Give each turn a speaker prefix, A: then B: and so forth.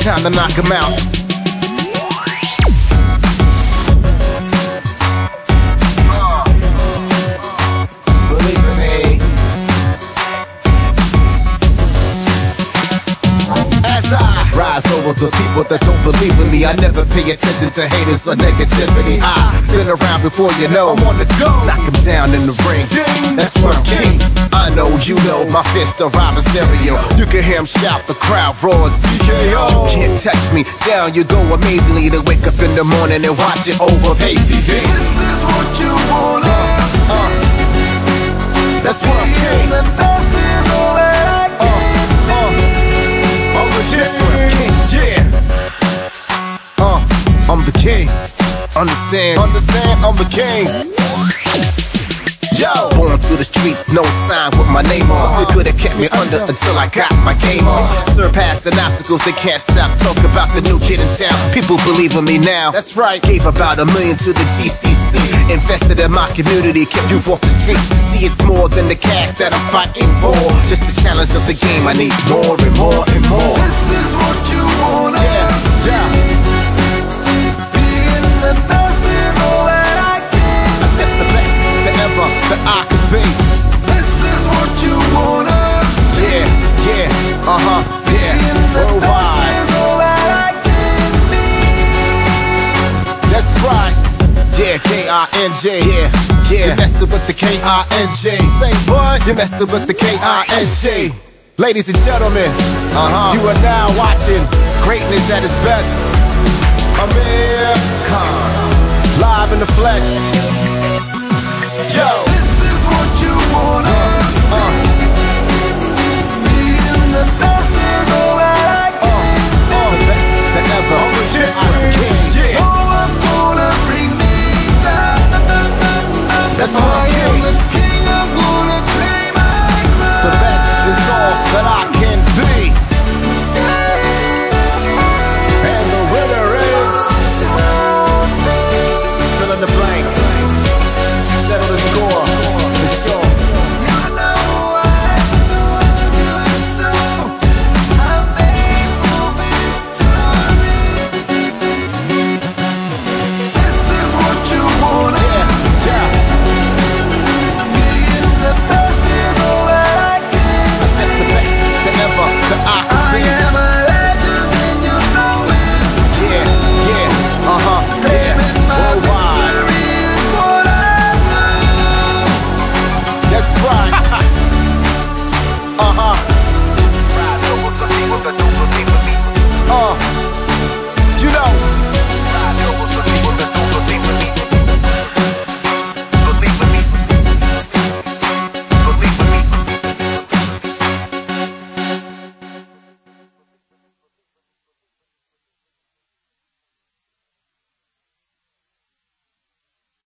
A: time to knock 'em out. Believe in me. As I rise over the people that don't believe in me, I never pay attention to haters or negativity. I've been around before, you know. I'm on the go. Knock 'em down in the ring. That's where I'm king. I know, you know, my fist are rhyming stereo. You can hear 'em shout, the crowd roars. TKO. You can't touch me. Down you go amazingly to wake up in the morning and watch it over pay TV.
B: This is what you wanna see.
A: That's what I'm king.
B: The best is all that I
A: That's what I'm king, yeah. I'm the king. Understand, I'm the king. Yo, born through the streets, no sign with my name on. They could've kept me under until I got my game on. Surpassing obstacles, they can't stop. Talk about the new kid in town. People believe in me now. That's right. Gave about $1 million to the GCC. Invested in my community, kept youth off the streets. See, it's more than the cash that I'm fighting for. Just the challenge of the game. I need more and more and more.
B: This is what you wanna see.
A: Yeah.
B: Being the best is all that I can.
A: I set the best forever that I could be.
B: This is what you wanna see.
A: Yeah, yeah, yeah. Worldwide.
B: Is all that I can be.
A: That's right. Yeah, K-I-N-J. Yeah, yeah. You're messing with the K-I-N-J. Say what? You're messing with the K-I-N-J. Ladies and gentlemen, you are now watching greatness at its best. Amir, live in the flesh. Yo.
B: This is what you wanna